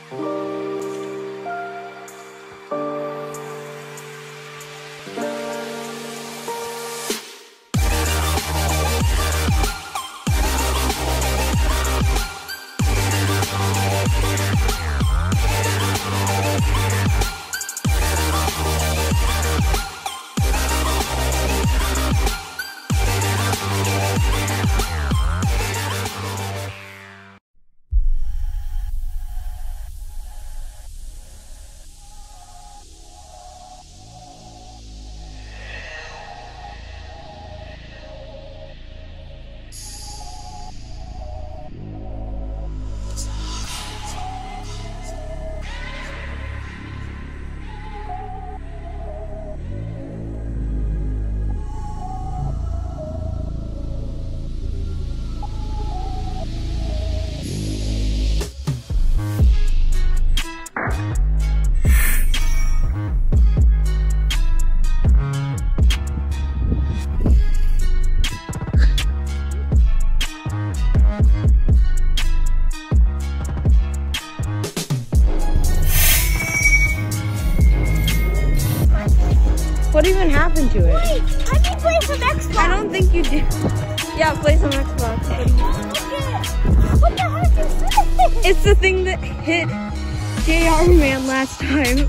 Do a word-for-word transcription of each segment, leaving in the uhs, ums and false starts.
What even happened to it? Wait, I can play some Xbox. I don't think you do. Yeah, play some Xbox. What the heck is this? It's the thing that hit J R Man last time.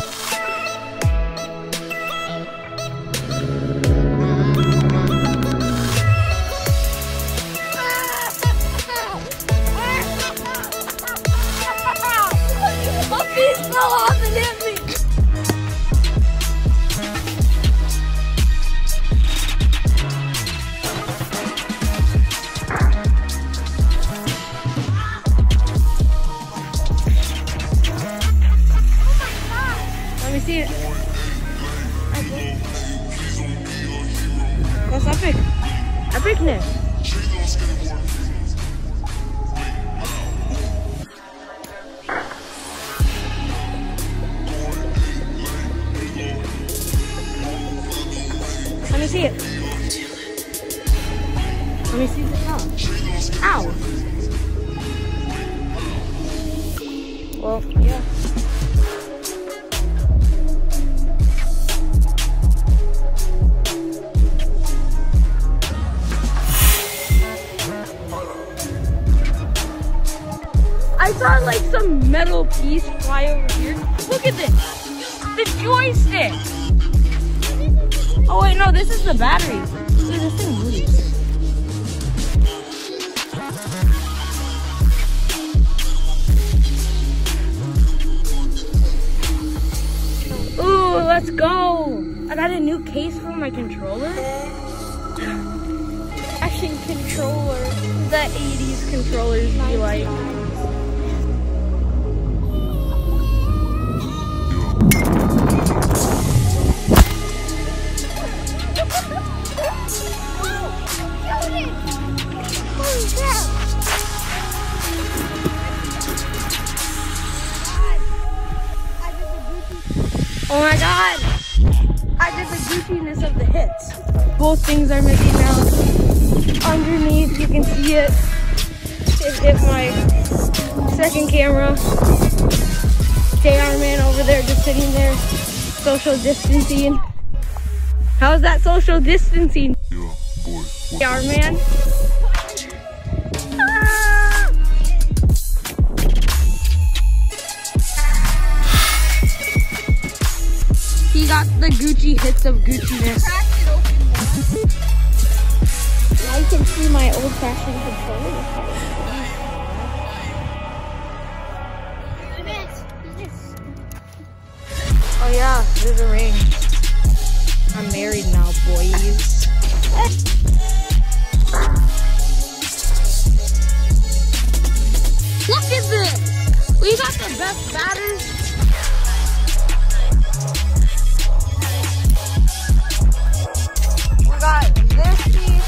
Puppies fell off and hit me. Let me see it. That's epic. Epicness. Let me see it. Let me see the top. Ow. Well, yeah. I saw like some metal piece fly over here. Look at this. The joystick. Oh wait, no, this is the battery. Dude, this thing moves. Ooh, let's go. I got a new case for my controller. Action controller. The eighties controllers be like. Oh my god! I did the goofiness of the hits. Both things are making now. Underneath, you can see it. It hit my second camera. J R Man over there just sitting there. Social distancing. How's that social distancing? Yeah, boy. J R Man. He got the Gucci hits of Gucci-ness. Now you can see my old-fashioned controller. Oh yeah, there's a ring. I'm married now, boys. Look at this! We got the best batters. We got this piece.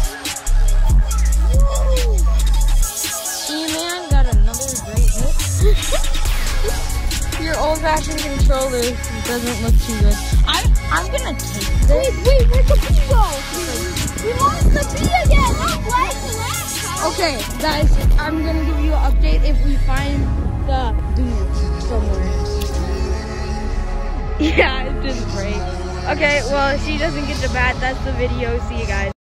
E-Man got another great hit. Your old-fashioned controller doesn't look too good. I, I'm gonna take this. Wait, wait, where'd the bee go? We lost the bee again! Not like the last time! Okay, guys, I'm gonna give you an update if we find the bee. Yeah, it didn't break. Okay, well, she doesn't get the bat. That's the video. See you guys.